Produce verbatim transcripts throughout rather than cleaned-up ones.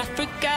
Africa.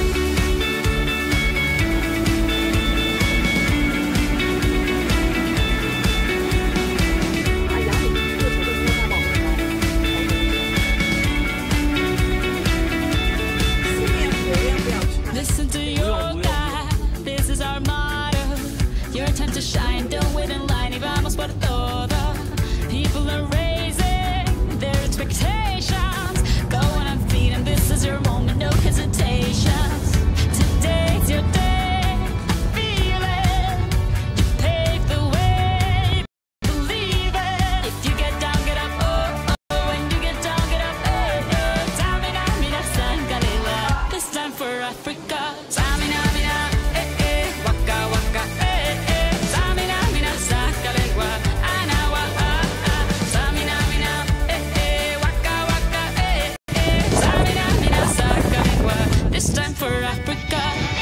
Listen to your God, this is our motto. Your time to shine, don't wait in line y vamos por todo. People are raising their expectations. Go on and feed and this is your moment, no hesitations. Today's your day, feel it. You pave the way, believe it. If you get down, get up, oh, oh. When you get down, get up, hey, hey. Tamina, mina, sangalila. This time for Africa. Tamina, mina, eh, eh. Waka, waka, eh, eh. Tamina, mina, sangalila. Anawa, ah, ah. Tamina, mina, eh, eh. Waka, waka, eh, eh. Tamina, mina, sangalila. This time for Africa.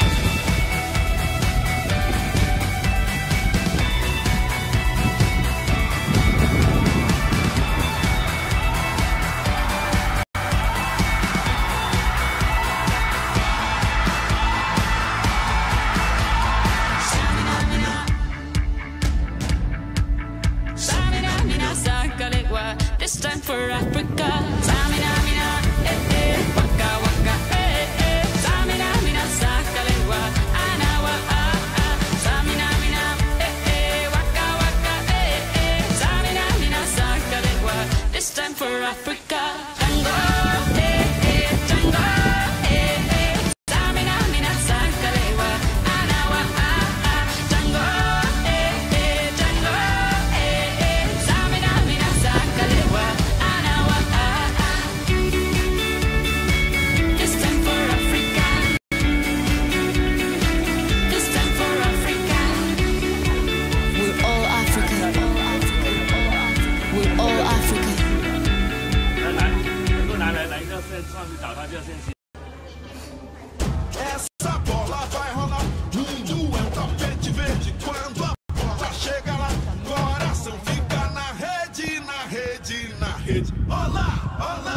Samina, mina, sakalewa. This time for Africa. Samina, mina, eh, eh. Waka, waka, eh, eh. Samina, mina, sakalewa. Anawa, ah, ah. Samina, mina, eh, eh. Waka, waka, eh, eh. Samina, mina, sakalewa. This time for Africa. Tango, eh, eh. Tango, eh, eh. Samina, mina, sakalewa. Anawa, ah, ah. Tango, eh, eh. Tango, eh, eh. Samina, mina, sakalewa. Anawa, ah, ah. This time for Africa. This time for Africa. We're all Africa. We're all Africa. 来来，能够拿来来一个线上去找他这个线机。 Essa bola vai rolar, mundo é um tapete verde. Quando a bola chega lá, coração fica na rede, na rede, na rede. Olá, olá.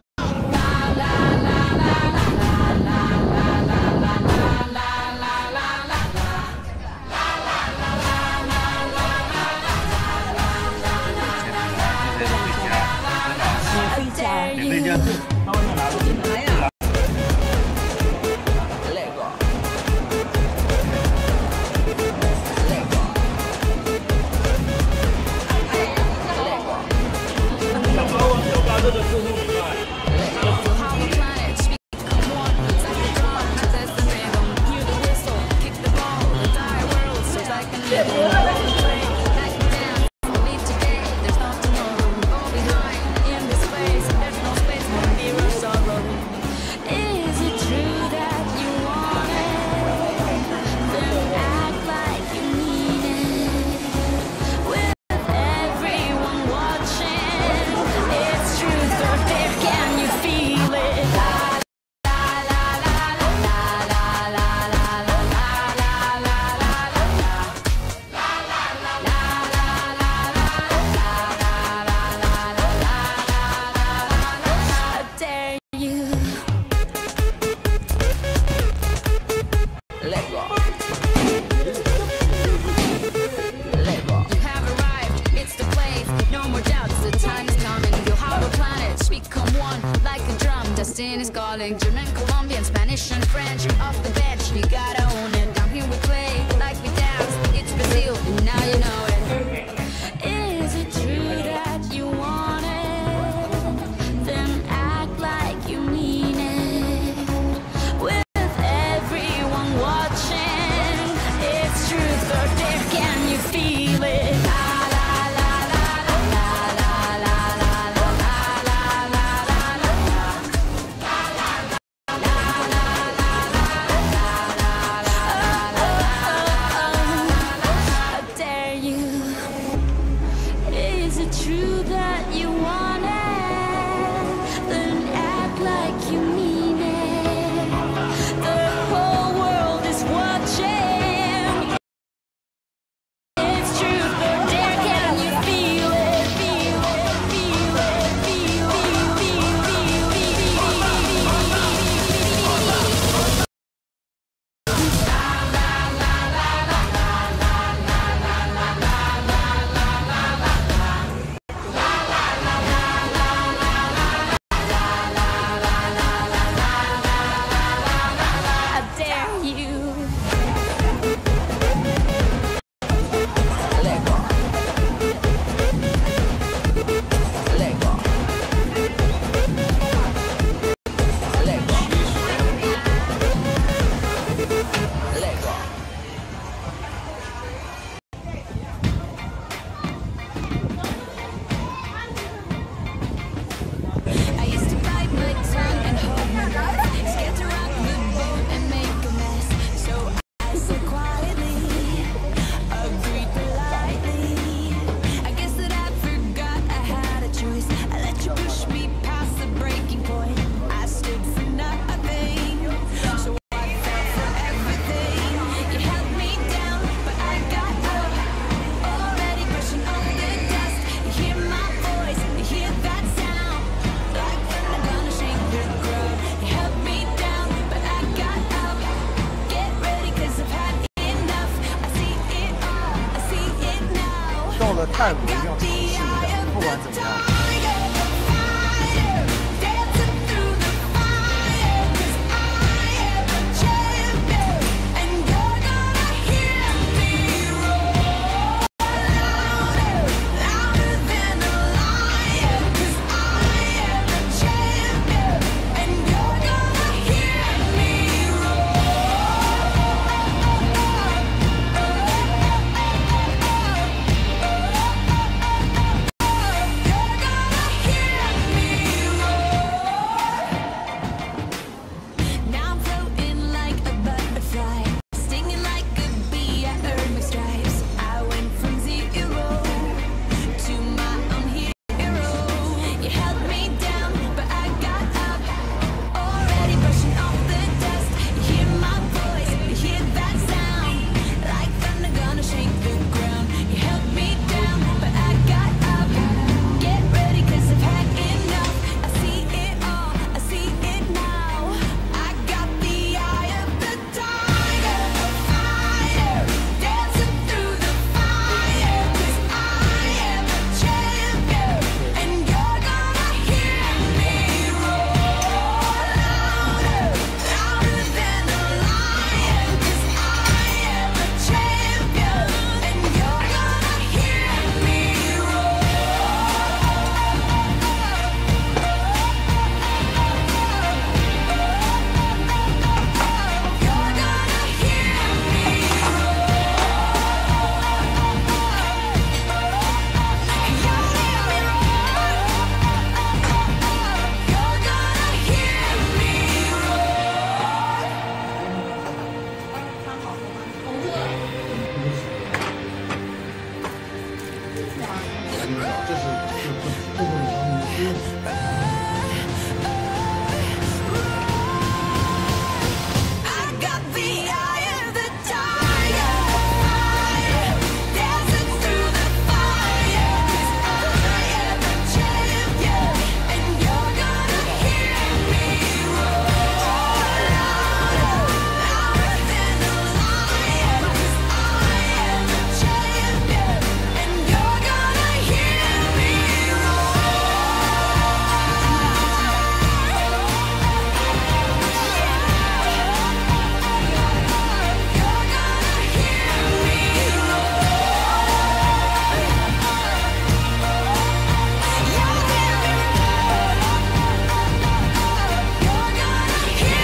Destiny is calling. German, Colombian, Spanish, and French. Off the bench, you gotta own it. Down here we play like we dance. It's Brazil, and now you know it. Is it true that you want it? Then act like you mean it. With everyone watching, it's truth or dare. Can you feel it? 个泰国一定要尝试的，不管怎么样。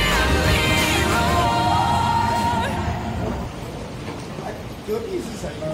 隔壁是谁呢？